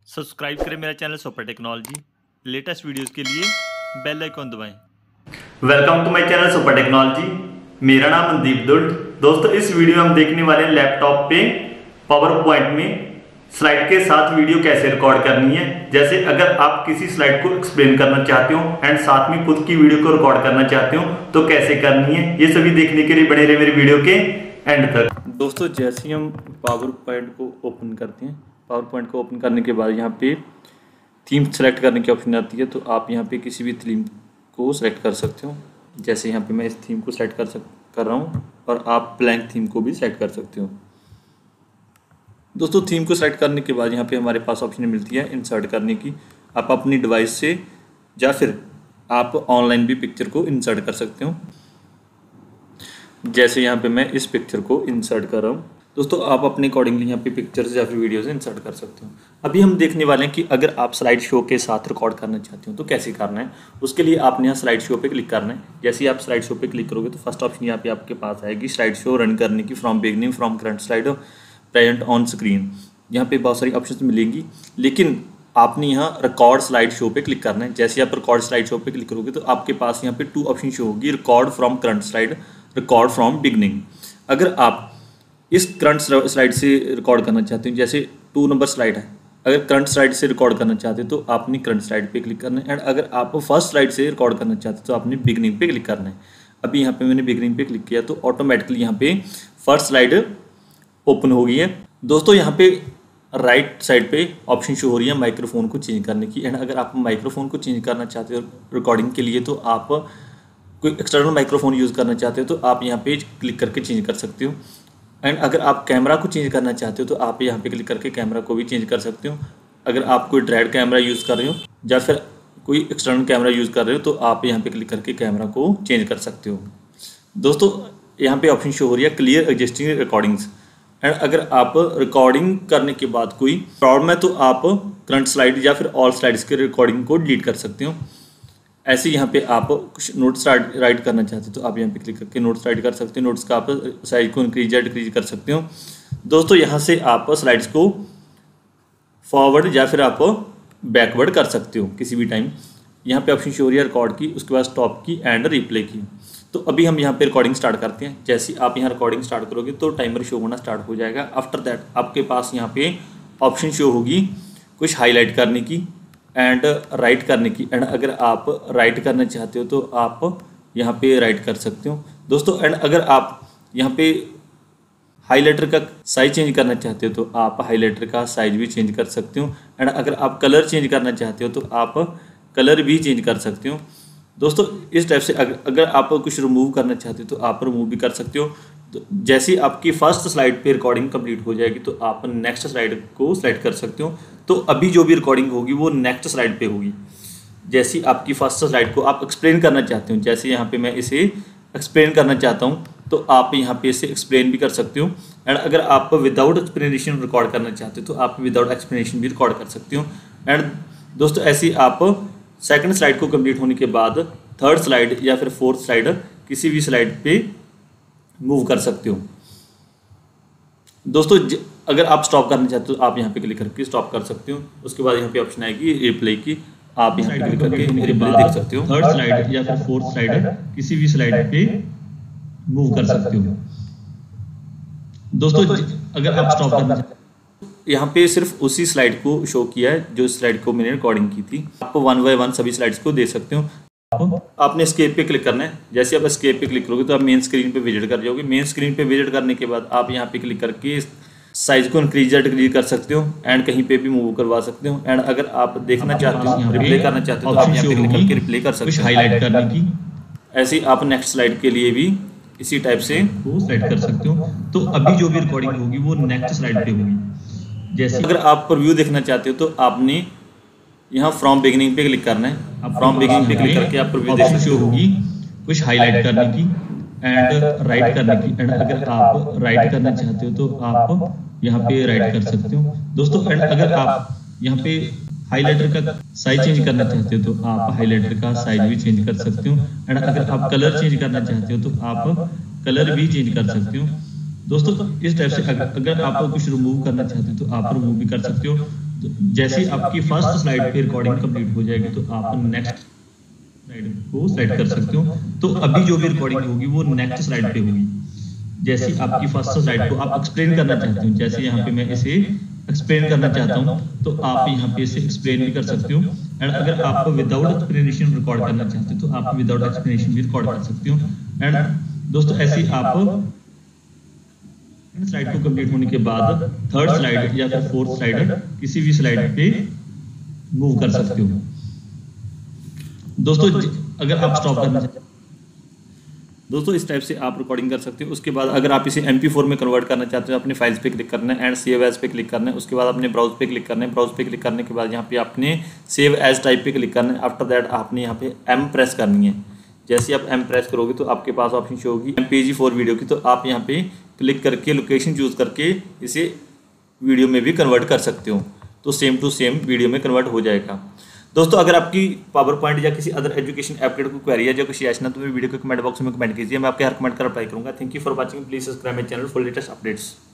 Subscribe करें मेरा channel super technology. Latest videos के लिए बेल आइकॉन दबाएं। Welcome to my channel super technology. मेरा नाम मनदीप दुल्ट। दोस्तों, इस वीडियो में हम देखने वाले हैं लैपटॉप पे पावर पॉइंट में स्लाइड के साथ वीडियो कैसे रिकॉर्ड करनी है। जैसे अगर आप किसी स्लाइड को एक्सप्लेन करना चाहते हो एंड साथ में खुद की वीडियो को रिकॉर्ड करना चाहते हो तो कैसे करनी है, ये सभी देखने के लिए बने रहे मेरे वीडियो के एंड तक। दोस्तों, जैसे ही हम पावर पॉइंट को ओपन करते हैं, पावर पॉइंट को ओपन करने के बाद यहाँ पे थीम सेलेक्ट करने की ऑप्शन आती है। तो आप यहाँ पे किसी भी थीम को सेलेक्ट कर सकते हो। जैसे यहाँ पे मैं इस थीम को सेलेक्ट कर रहा हूँ और आप ब्लैंक थीम को भी सेलेक्ट कर सकते हो। दोस्तों, थीम को सेलेक्ट करने के बाद यहाँ पे हमारे पास ऑप्शन मिलती है इंसर्ट करने की। आप अपनी डिवाइस से या फिर आप ऑनलाइन भी पिक्चर को इंसर्ट कर सकते हो। जैसे यहाँ पे मैं इस पिक्चर को इंसर्ट कर रहा हूँ। दोस्तों, आप अपने अकॉर्डिंगली यहाँ पे पिक्चर्स या फिर वीडियोस इंसर्ट कर सकते हो। अभी हम देखने वाले हैं कि अगर आप स्लाइड शो के साथ रिकॉर्ड करना चाहते हो तो कैसे करना है। उसके लिए आपने यहाँ स्लाइड शो पे क्लिक करना है। जैसे ही आप स्लाइड शो पे क्लिक करोगे तो फर्स्ट ऑप्शन यहाँ पे आपके पास आएगी स्लाइड शो रन करने की, from beginning, from current slide, present on screen. यहाँ पे बहुत सारी ऑप्शन मिलेंगी, लेकिन आपने यहाँ रिकॉर्ड स्लाइड शो पे क्लिक करना है। जैसे आप रिकॉर्ड स्लाइड शो पे क्लिक करोगे तो आपके पास यहाँ पे 2 ऑप्शन शो होगी, record from current slide, record from beginning. अगर आप इस करंट स्लाइड से रिकॉर्ड करना चाहते हो, जैसे 2 नंबर स्लाइड है, अगर करंट स्लाइड से रिकॉर्ड करना चाहते हो तो आपने करंट स्लाइड पे क्लिक करना है। एंड अगर आप फर्स्ट स्लाइड से रिकॉर्ड करना चाहते हो तो आपने बिगनिंग पे क्लिक करना है। अभी यहाँ पे मैंने बिगनिंग पे क्लिक किया तो ऑटोमेटिकली यहाँ पे फर्स्ट स्लाइड ओपन हो गई है। दोस्तों, यहाँ पे राइट साइड पे ऑप्शन शो हो रही है माइक्रोफोन को चेंज करने की। एंड अगर आप माइक्रोफोन को चेंज करना चाहते हो रिकॉर्डिंग के लिए तो आप कोई एक्सटर्नल माइक्रोफोन यूज़ करना चाहते हो तो आप यहाँ पे क्लिक करके चेंज कर सकते हो। एंड अगर आप कैमरा को चेंज करना चाहते हो तो आप यहाँ पे क्लिक करके कैमरा को भी चेंज कर सकते हो। अगर आप कोई ड्राइड कैमरा यूज़ कर रहे हो या फिर कोई एक्सटर्नल कैमरा यूज़ कर रहे हो तो आप यहाँ पे क्लिक करके कैमरा को चेंज कर सकते हो। दोस्तों, यहाँ पे ऑप्शन शो हो रही है क्लियर एग्जिस्टिंग रिकॉर्डिंग्स। एंड अगर आप रिकॉर्डिंग करने के बाद कोई प्रॉब्लम है तो आप करंट स्लाइड या फिर ऑल स्लाइड्स के रिकॉर्डिंग को डिलीट कर सकते हो। ऐसे यहाँ पे आप कुछ नोट्स राइट करना चाहते हो तो आप यहाँ पे क्लिक करके नोट्स राइट कर सकते हो। नोट्स का आप साइज को इंक्रीज या डिक्रीज कर सकते हो। दोस्तों, यहाँ से आप स्लाइड्स को फॉरवर्ड या फिर आप बैकवर्ड कर सकते हो किसी भी टाइम। यहाँ पे ऑप्शन शो हो रही है रिकॉर्ड की, उसके बाद स्टॉप की एंड रिप्ले की। तो अभी हम यहाँ पे रिकॉर्डिंग स्टार्ट करते हैं। जैसे आप यहाँ रिकॉर्डिंग स्टार्ट करोगे तो टाइमर शो होना स्टार्ट हो जाएगा। आफ्टर दैट आपके पास यहाँ पे ऑप्शन शो होगी कुछ हाईलाइट करने की एंड राइट करने की। एंड अगर आप राइट करना चाहते हो तो आप यहाँ पे राइट कर सकते हो। दोस्तों, एंड अगर आप यहाँ पे हाईलाइटर का साइज चेंज करना चाहते हो तो आप हाईलाइटर का साइज भी चेंज कर सकते हो। एंड अगर आप कलर चेंज करना चाहते हो तो आप कलर भी चेंज कर सकते हो। दोस्तों, इस टाइप से अगर आप कुछ रिमूव करना चाहते हो तो आप रिमूव भी कर सकते हो। तो जैसे आपकी फर्स्ट स्लाइड पे रिकॉर्डिंग कंप्लीट हो जाएगी तो आप नेक्स्ट स्लाइड को सेलेक्ट कर सकते हो। तो अभी जो भी रिकॉर्डिंग होगी वो नेक्स्ट स्लाइड पे होगी। जैसे आपकी फर्स्ट स्लाइड को आप एक्सप्लेन करना चाहते हो, जैसे यहाँ पे मैं इसे एक्सप्लेन करना चाहता हूँ तो आप यहाँ पे इसे एक्सप्लेन भी कर सकते हो। एंड अगर आप विदाउट एक्सप्लेनेशन रिकॉर्ड करना चाहते हो तो आप विदाउट एक्सप्लेनेशन भी रिकॉर्ड कर सकते हो। एंड दोस्तों, ऐसे आप सेकंड स्लाइड को कंप्लीट होने के बाद थर्ड स्लाइड या फिर फोर्थ स्लाइड किसी भी स्लाइड पे मूव कर सकते हो। दोस्तों, अगर आप स्टॉप करना चाहते हो तो आप यहाँ पे क्लिक करके स्टॉप कर सकते हो। उसके बाद यहाँ पे ऑप्शन आएगी रिप्ले की, आप यहाँ पे क्लिक करके रिप्ले देख सकते हो। थर्ड स्लाइड या फिर फोर्थ स्लाइड किसी भी स्लाइड पे मूव कर सकते हो। दोस्तों, अगर आप स्टॉप करना चाहते हो यहाँ पे सिर्फ उसी स्लाइड को शो किया है जो स्लाइड को मैंने रिकॉर्डिंग की थी। आप 1 बाय 1 सभी स्लाइड्स को दे सकते हो। आपने एस्केप पे क्लिक करना है। जैसे आप एस्केप पे क्लिक करोगे तो आप मेन स्क्रीन पे विजिट कर जाओगे। मेन स्क्रीन पे विजिट करने के बाद आप यहाँ पे क्लिक करके साइज को इंक्रीज या डिक्रीज कर सकते हो एंड कहीं पे भी मूव करवा सकते हो। एंड अगर आप देखना चाहते हो, रिप्ले करना चाहते हो तो आप यहाँ पे क्लिक करके रिप्ले कर सकते हो, हाईलाइट करने की। ऐसे ही आप नेक्स्ट स्लाइड के लिए भी इसी टाइप से वो सेलेक्ट कर सकते हो। तो अभी जो भी रिकॉर्डिंग होगी वो नेक्स्ट स्लाइड पे होगी। जैसे अगर आप प्रीव्यू देखना चाहते हो तो आपने यहाँ फ्रॉम बिगिनिंग पे क्लिक करना है। आप फ्रॉम बिगिनिंग पे क्लिक करके आप प्रीव्यू देख सकते हो। होगी कुछ हाईलाइट करने की एंड राइट करने की। एंड अगर आप राइट करना चाहते हो तो आप यहाँ पे राइट कर सकते हो। दोस्तों, एंड अगर आप यहाँ पे हाईलाइटर का साइज चेंज करना चाहते हो तो आप हाईलाइटर का साइज भी चेंज कर सकते हो। एंड अगर आप कलर चेंज करना चाहते हो तो आप कलर भी चेंज कर सकते हो। दोस्तों, इस टाइप से अगर आप कुछ रिमूव करना चाहते हो तो आप रिमूव भी कर सकते हो। तो जैसे आपकी फर्स्ट स्लाइड पे रिकॉर्डिंग कंप्लीट हो जाएगी तो आप नेक्स्ट स्लाइड को सेलेक्ट कर सकते हो। तो अभी जो भी रिकॉर्डिंग होगी वो नेक्स्ट स्लाइड पे होगी। जैसे आपकी फर्स्ट स्लाइड को आप एक्सप्लेन करना चाहते हो, जैसे यहाँ पे मैं इसे एक्सप्लेन करना चाहता हूँ तो आप यहाँ पे इसे एक्सप्लेन भी कर सकते हो। एंड अगर आप विदाउट एक्सप्लेनेशन रिकॉर्ड करना चाहते हो तो आप विदाउट एक्सप्लेनेशन भी रिकॉर्ड कर सकते हो। एंड दोस्तों ऐसे आप स्लाइड को कंप्लीट होने के बाद थर्ड स्लाइड या फिर फोर्थ स्लाइड किसी भी स्लाइड पे मूव कर सकते हो। दोस्तों अगर आप स्टॉप करना चाहते हो दोस्तों इस टाइप से आप रिकॉर्डिंग कर सकते हो। उसके बाद अगर आप इसे MP4 में कन्वर्ट करना चाहते हो अपने फाइल्स पे क्लिक करना है एंड सेव एज पे क्लिक करना है। उसके बाद अपने ब्राउज पे क्लिक करना है। ब्राउज पे क्लिक करने के बाद यहाँ पे आपने सेव एज टाइप पे क्लिक करना है। आफ्टर दैट आपने यहाँ पे M प्रेस करनी है। जैसे आप M प्रेस करोगे तो आपके पास ऑप्शन शो होगी MPG4 वीडियो की, तो आप यहाँ पे क्लिक करके लोकेशन चूज करके इसे वीडियो में भी कन्वर्ट कर सकते हो। तो सेम टू सेम वीडियो में कन्वर्ट हो जाएगा। दोस्तों अगर आपकी पावर पॉइंट या किसी अदर एजुकेशन एप्लीकेशन को क्वेरी है या कुछ याचना तो मेरे वीडियो के कमेंट बॉक्स में कमेंट कीजिए, मैं आपके हर कमेंट का रिप्लाई करूंगा। Thank you for watching, please subscribe my channel for latest updates.